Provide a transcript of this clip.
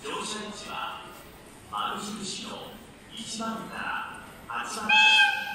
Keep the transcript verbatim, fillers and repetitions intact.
乗車位置は丸印のいちばんからはちばんです。